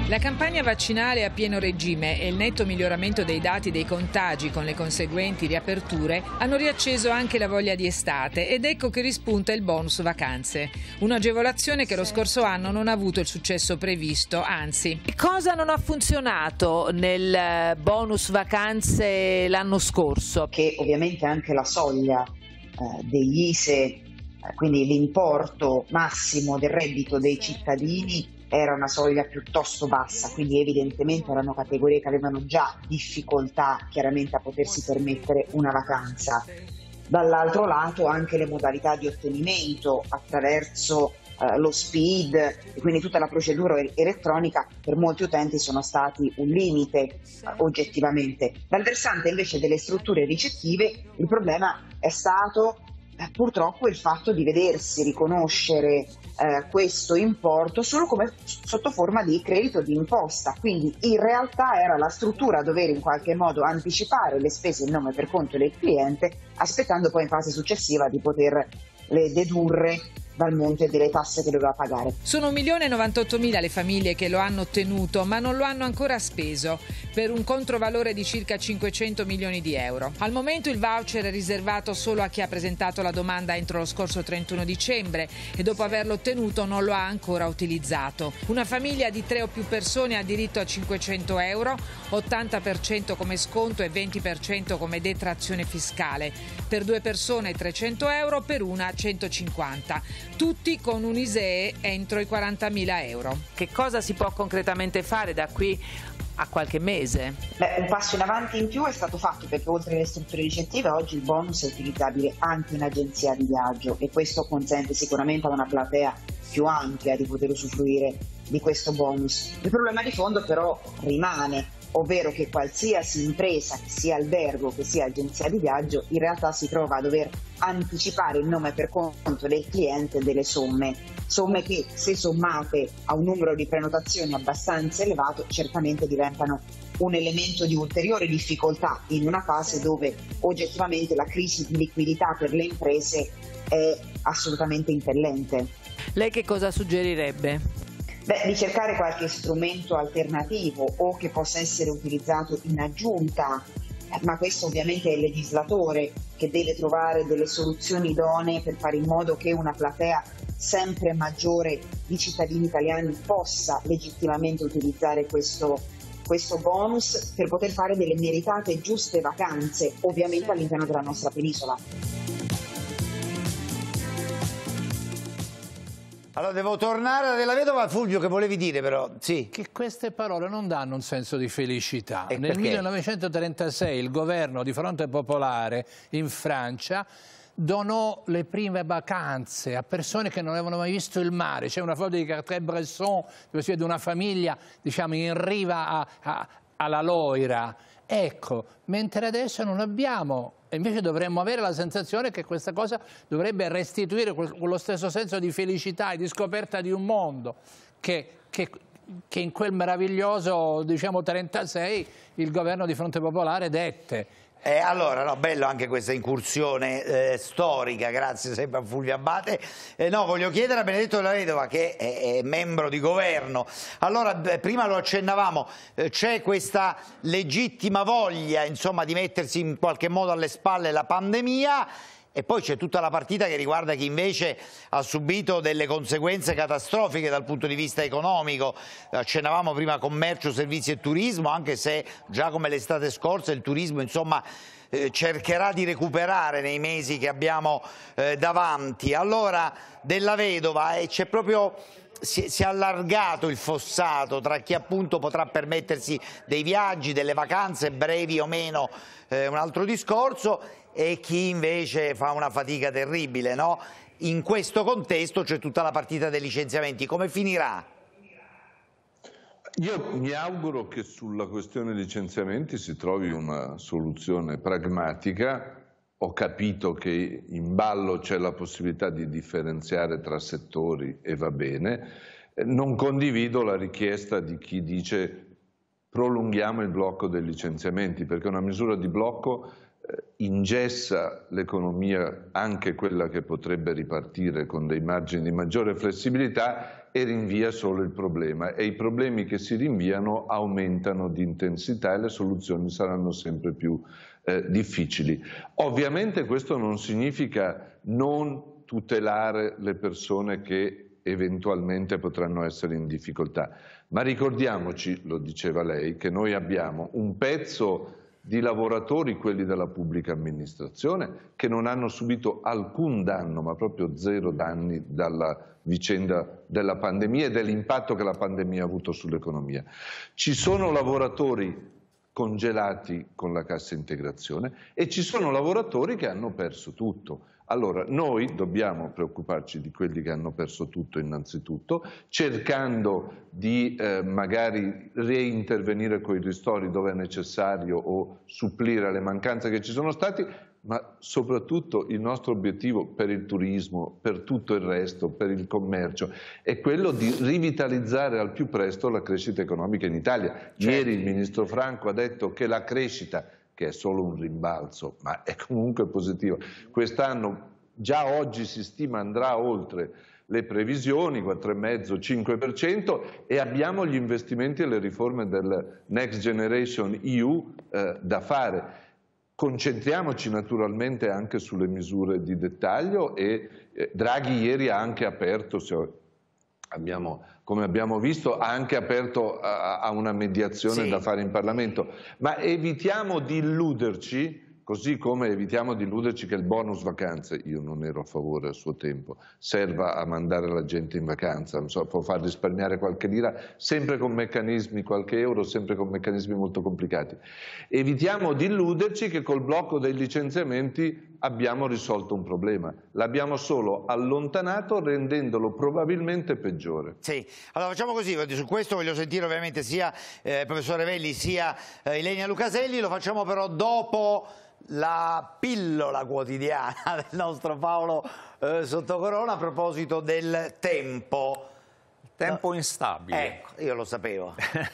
La campagna vaccinale a pieno regime e il netto miglioramento dei dati dei contagi con le conseguenti riaperture hanno riacceso anche la voglia di estate ed ecco che rispunta il bonus vacanze. Un'agevolazione che lo scorso anno non ha avuto il successo previsto, anzi. Cosa non ha funzionato nel bonus vacanze l'anno scorso? Che ovviamente anche la soglia eh, degli I S E, eh, quindi l'importo massimo del reddito dei cittadini, era una soglia piuttosto bassa, quindi evidentemente erano categorie che avevano già difficoltà chiaramente a potersi permettere una vacanza. Dall'altro lato anche le modalità di ottenimento attraverso eh, lo SPID e quindi tutta la procedura elettronica per molti utenti sono stati un limite eh, oggettivamente. Dal versante invece delle strutture ricettive il problema è stato Eh, purtroppo il fatto di vedersi riconoscere eh, questo importo solo come sotto forma di credito di imposta, quindi in realtà era la struttura a dover in qualche modo anticipare le spese in nome per conto del cliente, aspettando poi in fase successiva di poterle dedurre dal monte delle tasse che doveva pagare. Sono un milione e novantottomila le famiglie che lo hanno ottenuto, ma non lo hanno ancora speso, per un controvalore di circa cinquecento milioni di euro. Al momento il voucher è riservato solo a chi ha presentato la domanda entro lo scorso trentuno dicembre e dopo averlo ottenuto non lo ha ancora utilizzato. Una famiglia di tre o più persone ha diritto a cinquecento euro, ottanta per cento come sconto e venti per cento come detrazione fiscale. Per due persone trecento euro, per una centocinquanta. Tutti con un I S E E entro i quarantamila euro. Che cosa si può concretamente fare da qui a qualche mese? Beh, un passo in avanti in più è stato fatto perché oltre alle strutture ricettive oggi il bonus è utilizzabile anche in agenzia di viaggio e questo consente sicuramente a una platea più ampia di poter usufruire di questo bonus. Il problema di fondo però rimane, ovvero che qualsiasi impresa, che sia albergo, che sia agenzia di viaggio, in realtà si trova a dover anticipare il nome per conto del cliente delle somme, somme che se sommate a un numero di prenotazioni abbastanza elevato certamente diventano un elemento di ulteriore difficoltà in una fase dove oggettivamente la crisi di liquidità per le imprese è assolutamente impellente. Lei che cosa suggerirebbe? Beh, di cercare qualche strumento alternativo o che possa essere utilizzato in aggiunta, ma questo ovviamente è il legislatore che deve trovare delle soluzioni idonee per fare in modo che una platea sempre maggiore di cittadini italiani possa legittimamente utilizzare questo, questo bonus per poter fare delle meritate e giuste vacanze, ovviamente all'interno della nostra penisola. Allora devo tornare Della Vedova. Fulvio, che volevi dire però? Sì. Che queste parole non danno un senso di felicità. E Nel perché? millenovecentotrentasei il governo di Fronte Popolare in Francia donò le prime vacanze a persone che non avevano mai visto il mare. C'è una foto di Cartier-Bresson dove si vede una famiglia, diciamo, in riva a, a, alla Loira. Ecco, mentre adesso non abbiamo, e invece dovremmo avere la sensazione che questa cosa dovrebbe restituire quello stesso senso di felicità e di scoperta di un mondo che, che, che in quel meraviglioso, diciamo, trentasei il governo di Fronte Popolare dette. Eh, allora, no, bello anche questa incursione eh, storica, grazie sempre a Fulvio Abbate. Eh, no, voglio chiedere a Benedetto Della Vedova, che è, è membro di governo. Allora, eh, prima lo accennavamo, eh, c'è questa legittima voglia, insomma, di mettersi in qualche modo alle spalle la pandemia. E poi c'è tutta la partita che riguarda chi invece ha subito delle conseguenze catastrofiche dal punto di vista economico. Accennavamo prima commercio, servizi e turismo, anche se già come l'estate scorsa il turismo, insomma, eh, cercherà di recuperare nei mesi che abbiamo eh, davanti. Allora, Della Vedova, eh, c'è proprio... Si, si è allargato il fossato tra chi appunto potrà permettersi dei viaggi, delle vacanze brevi o meno, eh, un altro discorso, e chi invece fa una fatica terribile, no? In questo contesto c'è tutta la partita dei licenziamenti. Come finirà? Io mi auguro che sulla questione licenziamenti si trovi una soluzione pragmatica. Ho capito che in ballo c'è la possibilità di differenziare tra settori e va bene. Non condivido la richiesta di chi dice prolunghiamo il blocco dei licenziamenti, perché una misura di blocco eh, ingessa l'economia, anche quella che potrebbe ripartire con dei margini di maggiore flessibilità, e rinvia solo il problema, e i problemi che si rinviano aumentano di intensità e le soluzioni saranno sempre più eh, difficili. Ovviamente questo non significa non tutelare le persone che eventualmente potranno essere in difficoltà, ma ricordiamoci, lo diceva lei, che noi abbiamo un pezzo di lavoratori, quelli della pubblica amministrazione, che non hanno subito alcun danno, ma proprio zero danni dalla vicenda della pandemia e dell'impatto che la pandemia ha avuto sull'economia. Ci sono lavoratori congelati con la cassa integrazione e ci sono lavoratori che hanno perso tutto. Allora, noi dobbiamo preoccuparci di quelli che hanno perso tutto innanzitutto, cercando di eh, magari reintervenire con i ristori dove è necessario o supplire alle mancanze che ci sono stati, ma soprattutto il nostro obiettivo per il turismo, per tutto il resto, per il commercio, è quello di rivitalizzare al più presto la crescita economica in Italia. Certo. Ieri il ministro Franco ha detto che la crescita, che è solo un rimbalzo, ma è comunque positivo, quest'anno già oggi si stima andrà oltre le previsioni, quattro virgola cinque cinque per cento, e abbiamo gli investimenti e le riforme del Next Generation E U eh, da fare. Concentriamoci naturalmente anche sulle misure di dettaglio e eh, Draghi ieri ha anche aperto, se abbiamo, come abbiamo visto, ha anche aperto a, a una mediazione sì. da fare in Parlamento, ma evitiamo di illuderci, così come evitiamo di illuderci che il bonus vacanze, io non ero a favore a suo tempo, serva a mandare la gente in vacanza, non so, può far risparmiare qualche lira, sempre con meccanismi, qualche euro, sempre con meccanismi molto complicati. Evitiamo di illuderci che col blocco dei licenziamenti abbiamo risolto un problema, l'abbiamo solo allontanato rendendolo probabilmente peggiore. Sì, allora facciamo così, su questo voglio sentire ovviamente sia eh, il professore Velli sia eh, Ilenia Lucaselli, lo facciamo però dopo la pillola quotidiana del nostro Paolo eh, Sottocorona a proposito del tempo. Tempo instabile. Ecco, io lo sapevo.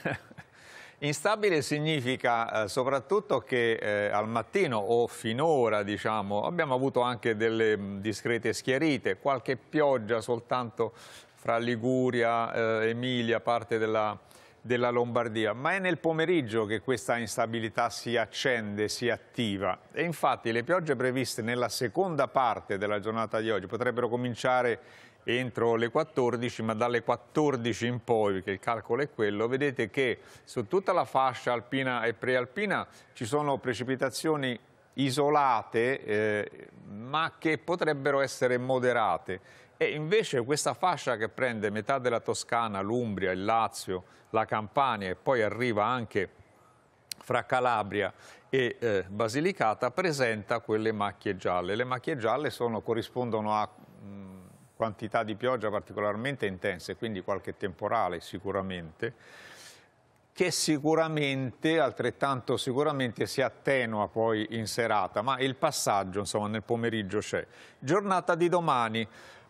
Instabile significa eh, soprattutto che eh, al mattino o finora, diciamo, abbiamo avuto anche delle mh, discrete schiarite, qualche pioggia soltanto fra Liguria, eh, Emilia, parte della, della Lombardia, ma è nel pomeriggio che questa instabilità si accende, si attiva, e infatti le piogge previste nella seconda parte della giornata di oggi potrebbero cominciare entro le quattordici, ma dalle quattordici in poi, perché il calcolo è quello, vedete che su tutta la fascia alpina e prealpina ci sono precipitazioni isolate, eh, ma che potrebbero essere moderate. E invece questa fascia che prende metà della Toscana, l'Umbria, il Lazio, la Campania e poi arriva anche fra Calabria e eh, Basilicata, presenta quelle macchie gialle. Le macchie gialle sono, corrispondono a mh, quantità di pioggia particolarmente intense, quindi qualche temporale sicuramente, che sicuramente, altrettanto sicuramente, si attenua poi in serata, ma il passaggio, insomma, nel pomeriggio c'è. Giornata di domani.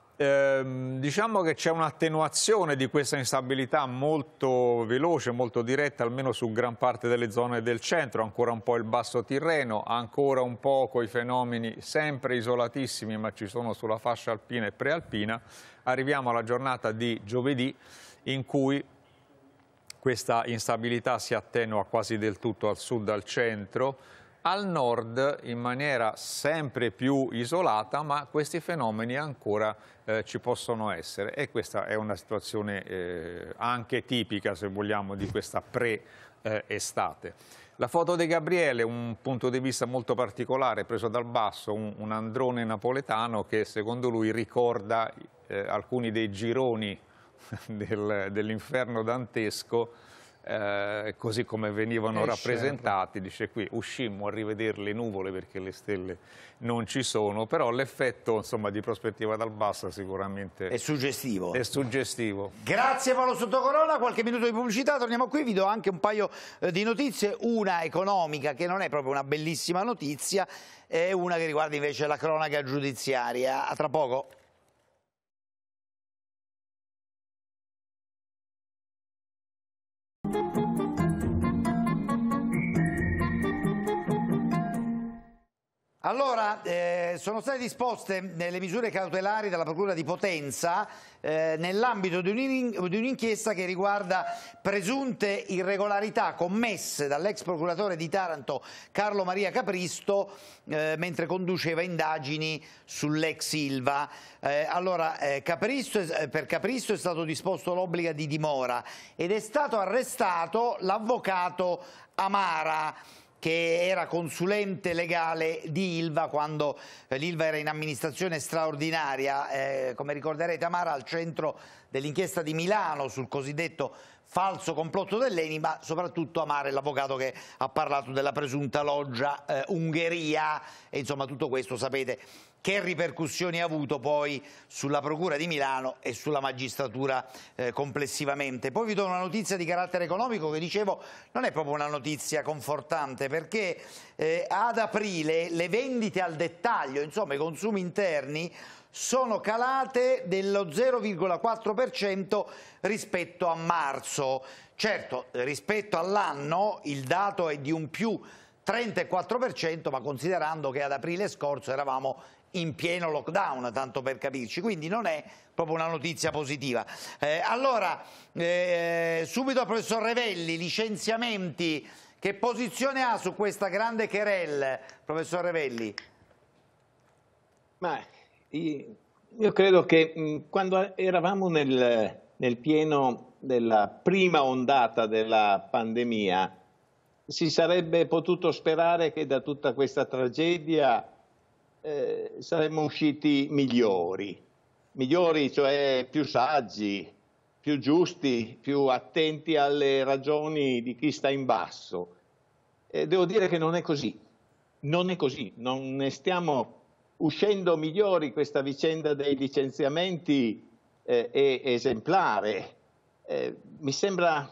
Eh, diciamo che c'è un'attenuazione di questa instabilità molto veloce, molto diretta, almeno su gran parte delle zone del centro, ancora un po' il Basso Tirreno, ancora un po' coi fenomeni sempre isolatissimi, ma ci sono sulla fascia alpina e prealpina. Arriviamo alla giornata di giovedì in cui questa instabilità si attenua quasi del tutto al sud, al centro, al nord in maniera sempre più isolata, ma questi fenomeni ancora eh, ci possono essere, e questa è una situazione eh, anche tipica, se vogliamo, di questa pre-estate. La foto di Gabriele, un punto di vista molto particolare preso dal basso, un, un androne napoletano che secondo lui ricorda eh, alcuni dei gironi del, dell'inferno dantesco, Eh, così come venivano eh, rappresentati. Certo. Dice qui uscimmo a rivedere le nuvole perché le stelle non ci sono, però l'effetto, insomma, di prospettiva dal basso sicuramente è suggestivo. È suggestivo. Grazie Paolo Sottocorona, qualche minuto di pubblicità, torniamo qui, vi do anche un paio eh, di notizie, una economica che non è proprio una bellissima notizia, e una che riguarda invece la cronaca giudiziaria. A tra poco. Allora, eh, sono state disposte le misure cautelari dalla Procura di Potenza eh, nell'ambito di un'inchiesta che riguarda presunte irregolarità commesse dall'ex procuratore di Taranto Carlo Maria Capristo eh, mentre conduceva indagini sull'ex Ilva. Eh, allora, eh, Capristo, eh, per Capristo è stato disposto l'obbligo di dimora ed è stato arrestato l'avvocato Amara, che era consulente legale di Ilva quando eh, l'Ilva era in amministrazione straordinaria. Eh, come ricorderete, Amara al centro dell'inchiesta di Milano sul cosiddetto falso complotto dell'E N I, ma soprattutto Amara è l'avvocato che ha parlato della presunta loggia eh, Ungheria, e insomma tutto questo sapete che ripercussioni ha avuto poi sulla Procura di Milano e sulla magistratura eh, complessivamente. Poi vi do una notizia di carattere economico che, dicevo, non è proprio una notizia confortante, perché eh, ad aprile le vendite al dettaglio, insomma i consumi interni, sono calate dello zero virgola quattro per cento rispetto a marzo. Certo, rispetto all'anno il dato è di un più trenta e quattro per cento, ma considerando che ad aprile scorso eravamo in pieno lockdown, tanto per capirci, quindi non è proprio una notizia positiva. Eh, allora, eh, subito al professor Revelli, licenziamenti, che posizione ha su questa grande querelle, professor Revelli? Ma io, io credo che mh, quando eravamo nel, nel pieno della prima ondata della pandemia si sarebbe potuto sperare che da tutta questa tragedia Eh, saremmo usciti migliori, migliori cioè più saggi, più giusti, più attenti alle ragioni di chi sta in basso. E devo dire che non è così, non è così, non ne stiamo uscendo migliori. Questa vicenda dei licenziamenti eh, è esemplare. Eh, mi sembra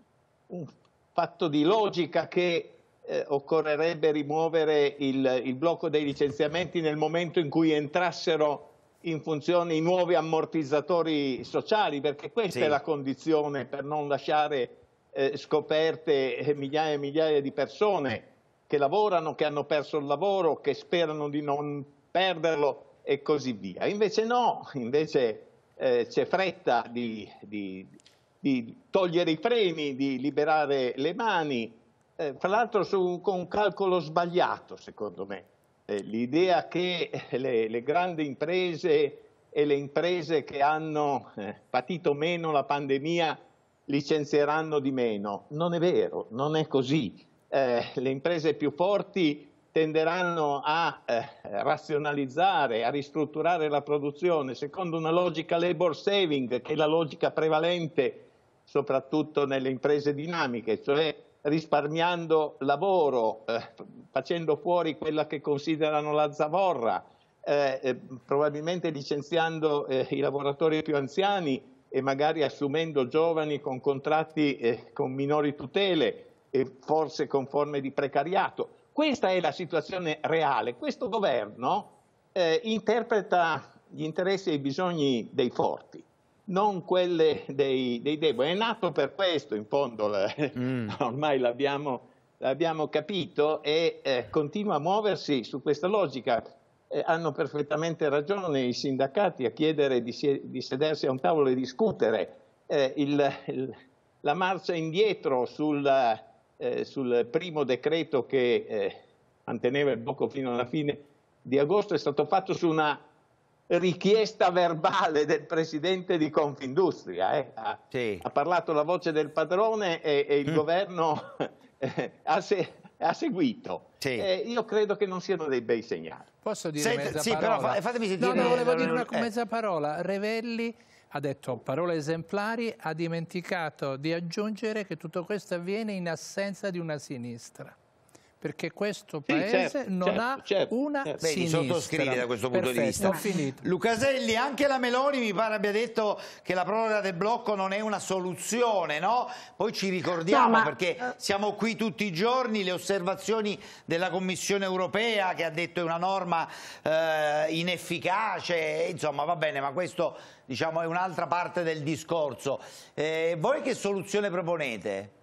un fatto di logica che Eh, occorrerebbe rimuovere il, il blocco dei licenziamenti nel momento in cui entrassero in funzione i nuovi ammortizzatori sociali, perché questa sì. è la condizione per non lasciare eh, scoperte eh, migliaia e migliaia di persone che lavorano, che hanno perso il lavoro, che sperano di non perderlo e così via. Invece no, invece eh, c'è fretta di, di, di togliere i freni, di liberare le mani. Eh, fra l'altro con un calcolo sbagliato, secondo me. Eh, l'idea che le, le grandi imprese e le imprese che hanno eh, patito meno la pandemia licenzieranno di meno. Non è vero, non è così. Eh, le imprese più forti tenderanno a eh, razionalizzare, a ristrutturare la produzione secondo una logica labor saving, che è la logica prevalente soprattutto nelle imprese dinamiche, cioè risparmiando lavoro, eh, facendo fuori quella che considerano la zavorra, eh, eh, probabilmente licenziando eh, i lavoratori più anziani e magari assumendo giovani con contratti eh, con minori tutele e forse con forme di precariato. Questa è la situazione reale. Questo governo eh, interpreta gli interessi e i bisogni dei forti, non quelle dei, dei deboli. È nato per questo, in fondo, mm. ormai l'abbiamo, l'abbiamo capito, e eh, continua a muoversi su questa logica. Eh, hanno perfettamente ragione i sindacati a chiedere di, di sedersi a un tavolo e discutere. Eh, il, il, la marcia indietro sul, eh, sul primo decreto che eh, manteneva il blocco fino alla fine di agosto è stato fatto su una richiesta verbale del presidente di Confindustria. Eh. Ha, sì. ha parlato la voce del padrone e, e il mm. governo eh, ha, se, ha seguito. Sì. Eh, io credo che non siano dei bei segnali. Posso dire Senta, mezza sì, parola? Però fatemi sentire. No, no, volevo dire una eh. mezza parola. Revelli ha detto parole esemplari, ha dimenticato di aggiungere che tutto questo avviene in assenza di una sinistra. Perché questo Paese sì, certo, non certo, ha certo, una certo. sinistra. Vedi, sottoscrivi da questo punto Perfetto, di vista. Ho finito. Lucaselli, anche la Meloni mi pare abbia detto che la proroga del blocco non è una soluzione, no? Poi ci ricordiamo, no, ma... perché siamo qui tutti i giorni, le osservazioni della Commissione Europea che ha detto è una norma eh, inefficace, insomma va bene, ma questo diciamo è un'altra parte del discorso. Eh, voi che soluzione proponete?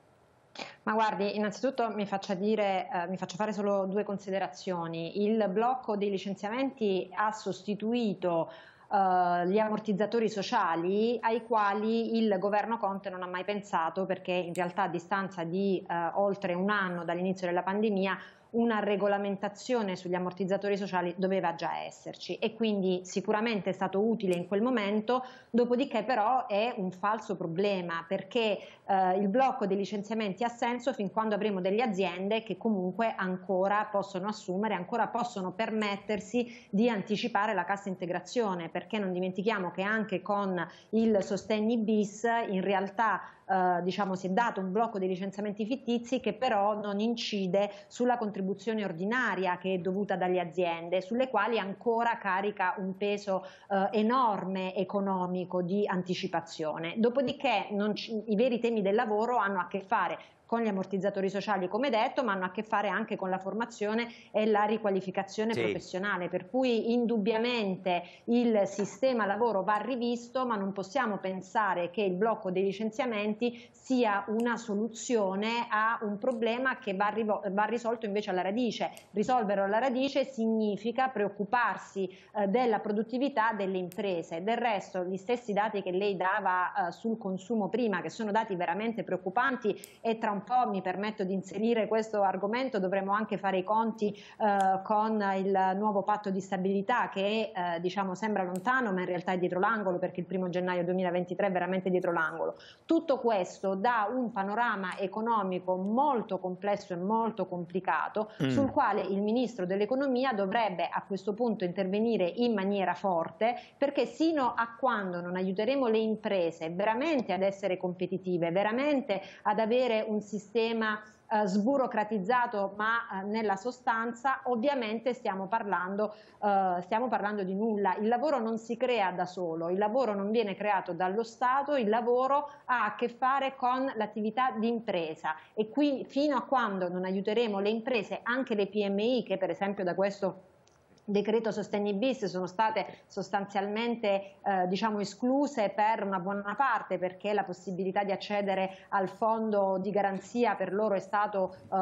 Ma guardi, innanzitutto mi faccia dire, eh, mi faccio fare solo due considerazioni. Il blocco dei licenziamenti ha sostituito Uh, gli ammortizzatori sociali ai quali il governo Conte non ha mai pensato, perché in realtà a distanza di uh, oltre un anno dall'inizio della pandemia una regolamentazione sugli ammortizzatori sociali doveva già esserci e quindi sicuramente è stato utile in quel momento, dopodiché però è un falso problema, perché eh, il blocco dei licenziamenti ha senso fin quando avremo delle aziende che comunque ancora possono assumere, ancora possono permettersi di anticipare la cassa integrazione, perché non dimentichiamo che anche con il sostegni bis in realtà Uh, diciamo, si è dato un blocco dei licenziamenti fittizi che però non incide sulla contribuzione ordinaria che è dovuta dalle aziende, sulle quali ancora carica un peso uh, enorme economico di anticipazione. Dopodiché non ci, i veri temi del lavoro hanno a che fare con gli ammortizzatori sociali, come detto, ma hanno a che fare anche con la formazione e la riqualificazione sì. professionale, per cui indubbiamente il sistema lavoro va rivisto, ma non possiamo pensare che il blocco dei licenziamenti sia una soluzione a un problema che va, va risolto invece alla radice. Risolverlo alla radice significa preoccuparsi eh, della produttività delle imprese. Del resto, gli stessi dati che lei dava eh, sul consumo prima, che sono dati veramente preoccupanti, e tra un po' mi permetto di inserire questo argomento, dovremo anche fare i conti eh, con il nuovo patto di stabilità che eh, diciamo sembra lontano ma in realtà è dietro l'angolo, perché il primo gennaio duemilaventitré è veramente dietro l'angolo. Tutto questo dà un panorama economico molto complesso e molto complicato mm. sul quale il Ministro dell'Economia dovrebbe a questo punto intervenire in maniera forte, perché sino a quando non aiuteremo le imprese veramente ad essere competitive, veramente ad avere un sistema eh, sburocratizzato ma eh, nella sostanza, ovviamente stiamo parlando, eh, stiamo parlando di nulla. Il lavoro non si crea da solo, il lavoro non viene creato dallo Stato, il lavoro ha a che fare con l'attività di impresa e qui fino a quando non aiuteremo le imprese, anche le P M I che per esempio da questo decreto sostegni bis sono state sostanzialmente eh, diciamo escluse per una buona parte, perché la possibilità di accedere al fondo di garanzia per loro è stato eh,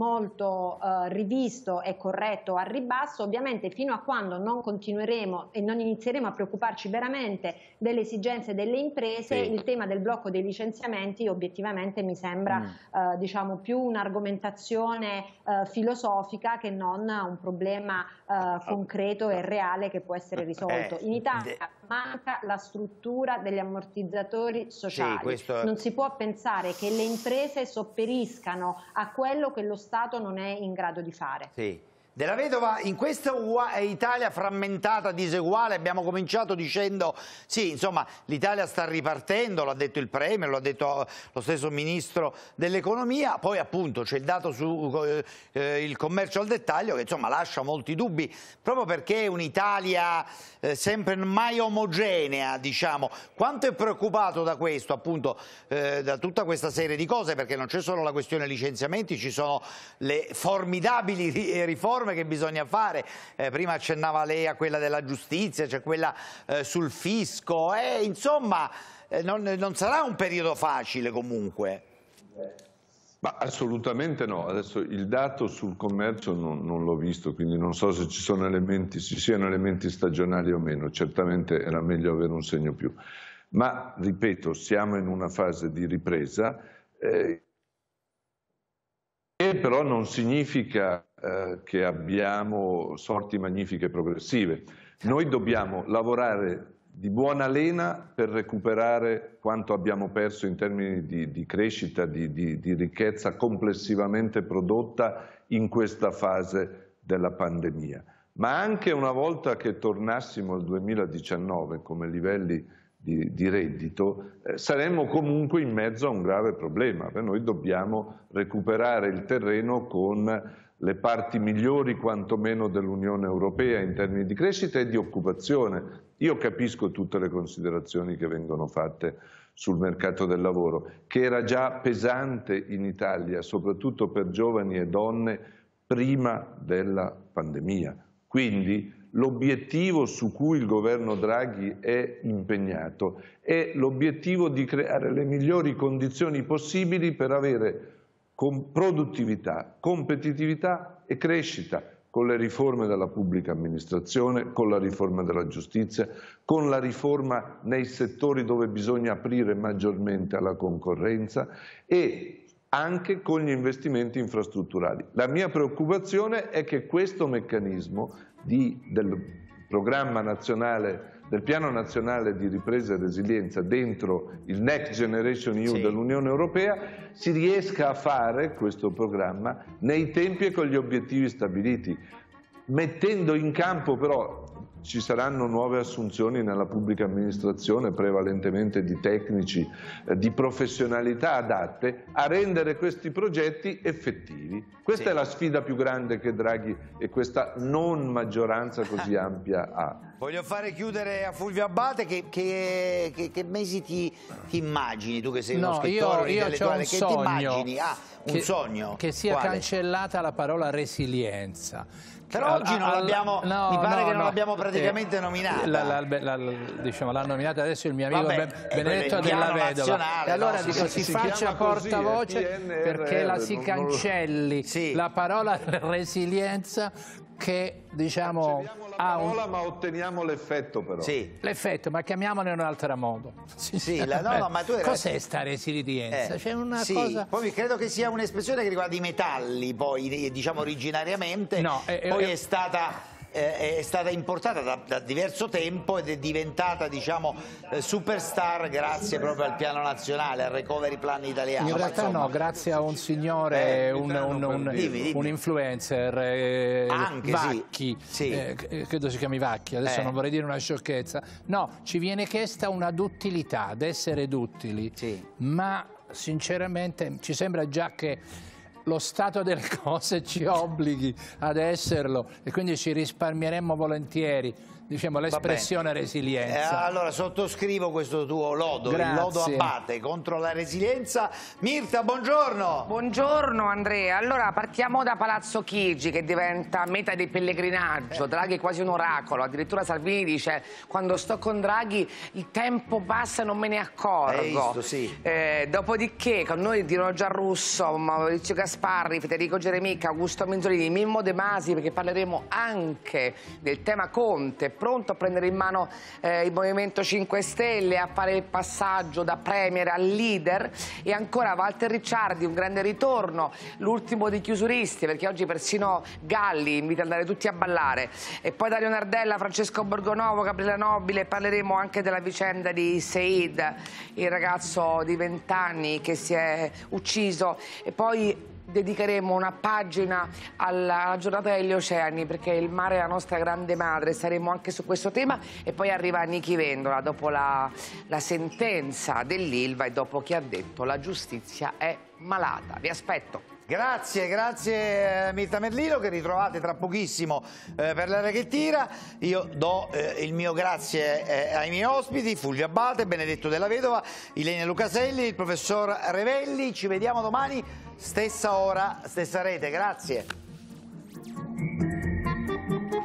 molto eh, rivisto e corretto al ribasso. Ovviamente fino a quando non continueremo e non inizieremo a preoccuparci veramente delle esigenze delle imprese, sì. il tema del blocco dei licenziamenti obiettivamente mi sembra mm. eh, diciamo più un'argomentazione eh, filosofica che non un problema eh, concreto e reale che può essere risolto. In Italia manca la struttura degli ammortizzatori sociali, sì, è... non si può pensare che le imprese sopperiscano a quello che lo Stato non è in grado di fare. Sì. Della Vedova, in questa Italia frammentata, diseguale, abbiamo cominciato dicendo sì, insomma, l'Italia sta ripartendo, l'ha detto il Premier, lo ha detto lo stesso Ministro dell'Economia, poi appunto c'è il dato sul eh, commercio al dettaglio che insomma lascia molti dubbi, proprio perché è un'Italia eh, sempre mai omogenea, diciamo. Quanto è preoccupato da questo, appunto, eh, da tutta questa serie di cose, perché non c'è solo la questione licenziamenti, ci sono le formidabili riforme che bisogna fare, eh, prima accennava lei a quella della giustizia, c'è cioè quella eh, sul fisco, eh, insomma eh, non, non sarà un periodo facile comunque. Ma assolutamente no, adesso il dato sul commercio non, non l'ho visto, quindi non so se ci sono elementi, ci siano elementi stagionali o meno, certamente era meglio avere un segno più, ma ripeto, siamo in una fase di ripresa, eh, che però non significa eh, che abbiamo sorti magnifiche e progressive. Noi dobbiamo lavorare di buona lena per recuperare quanto abbiamo perso in termini di, di crescita, di, di, di ricchezza complessivamente prodotta in questa fase della pandemia. Ma anche una volta che tornassimo al duemiladiciannove come livelli Di, di reddito, eh, saremmo comunque in mezzo a un grave problema, per noi dobbiamo recuperare il terreno con le parti migliori quantomeno dell'Unione Europea in termini di crescita e di occupazione. Io capisco tutte le considerazioni che vengono fatte sul mercato del lavoro, che era già pesante in Italia, soprattutto per giovani e donne, prima della pandemia. Quindi l'obiettivo su cui il governo Draghi è impegnato è l'obiettivo di creare le migliori condizioni possibili per avere con produttività, competitività e crescita, con le riforme della pubblica amministrazione, con la riforma della giustizia, con la riforma nei settori dove bisogna aprire maggiormente alla concorrenza e anche con gli investimenti infrastrutturali. La mia preoccupazione è che questo meccanismo di, del programma nazionale, del piano nazionale di ripresa e resilienza dentro il Next Generation E U sì. dell'Unione Europea si riesca a fare questo programma nei tempi e con gli obiettivi stabiliti, mettendo in campo però ci saranno nuove assunzioni nella pubblica amministrazione, prevalentemente di tecnici, eh, di professionalità adatte a rendere questi progetti effettivi. Questa sì. è la sfida più grande che Draghi e questa non maggioranza così ampia ha. Voglio fare chiudere a Fulvio Abbate. Che, che, che, che mesi ti, ti immagini, tu che sei uno no, scrittore, io, io intellettuale, un che sogno, ti immagini? Ah, un che, sogno? Che sia Quale? cancellata la parola resilienza. Però oggi non l'abbiamo, no, mi pare no, che non no. l'abbiamo praticamente eh, nominata. La, la, la, la, diciamo, l'ha nominata adesso il mio amico Vabbè, Benedetto Della Vedova. E allora no, dico, si, si, si faccia portavoce perché la si cancelli sì. la parola resilienza, che diciamo ha un... parola, ma otteniamo l'effetto però. Sì. L'effetto, ma chiamiamolo in un altro modo. Sì, la, no, no, ma tu cos'è sta resilienza? Eh, C'è una sì. cosa... Poi credo che sia un'espressione che riguarda i metalli, poi diciamo originariamente, no, eh, poi eh, è stata... è stata importata da, da diverso tempo ed è diventata, diciamo, superstar grazie proprio al piano nazionale, al recovery plan italiano. In realtà no, grazie a un signore, eh, un, un, un, dimmi, dimmi. un influencer, eh, Anche, Vacchi, sì. eh, credo si chiami Vacchi, adesso eh. non vorrei dire una sciocchezza. No, ci viene chiesta una duttilità, ad essere duttili, sì. ma sinceramente ci sembra già che lo stato delle cose ci obblighi ad esserlo e quindi ci risparmieremmo volentieri, diciamo, l'espressione resilienza. Eh, allora sottoscrivo questo tuo lodo, Grazie. il lodo Abbate contro la resilienza. Mirta, buongiorno. Buongiorno Andrea. Allora partiamo da Palazzo Chigi, che diventa meta di pellegrinaggio. Draghi è quasi un oracolo, addirittura Salvini dice: quando sto con Draghi il tempo passa e non me ne accorgo. Hai visto, sì. eh, dopodiché con noi Dino Giarrusso, Maurizio Gasparri, Federico Geremica, Augusto Menzolini, Mimmo De Masi, perché parleremo anche del tema Conte, pronto a prendere in mano eh, il Movimento cinque Stelle, a fare il passaggio da premier a leader, e ancora Walter Ricciardi, un grande ritorno, l'ultimo dei chiusuristi, perché oggi persino Galli invita ad andare tutti a ballare, e poi Dario Nardella, Francesco Borgonovo, Gabriella Nobile. Parleremo anche della vicenda di Said, il ragazzo di vent'anni che si è ucciso, e poi dedicheremo una pagina alla, alla giornata degli oceani, perché il mare è la nostra grande madre. Saremo anche su questo tema, e poi arriva Nichi Vendola dopo la, la sentenza dell'Ilva e dopo che ha detto la giustizia è malata. Vi aspetto. Grazie, grazie Mirta Merlino, che ritrovate tra pochissimo eh, per l'Area che tira. Io do eh, il mio grazie eh, ai miei ospiti, Fulvio Abbate, Benedetto Della Vedova, Ilenia Lucaselli, il professor Revelli. Ci vediamo domani, stessa ora, stessa rete. Grazie.